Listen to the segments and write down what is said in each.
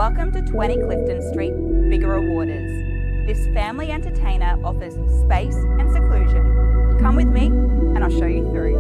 Welcome to 20 Clifton Street, Biggera Waters. This family entertainer offers space and seclusion. Come with me and I'll show you through.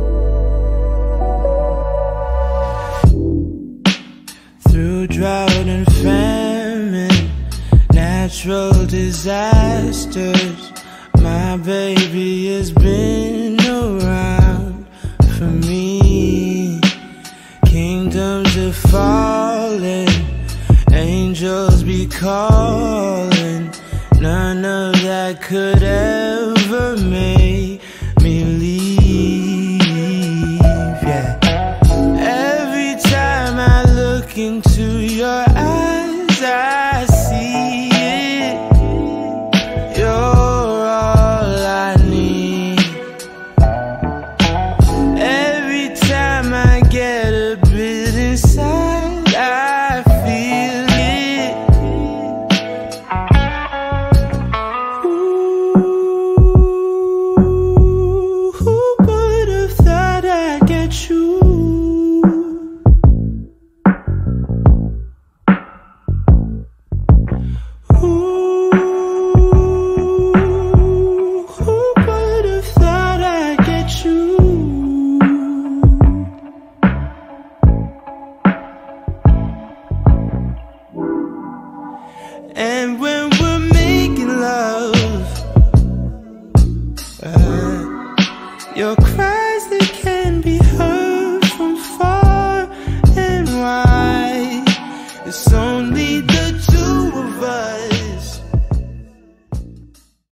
Through drought and famine, natural disasters, my baby has been around for me. Kingdoms are falling, angels be calling. None of that could ever make me leave, yeah. Every time I look into your eyes, I see it. You're all I need. Every time I get a bit inside, I feel it. Ooh, who would have thought I'd get you? And when we're making love, your cries, they can be heard.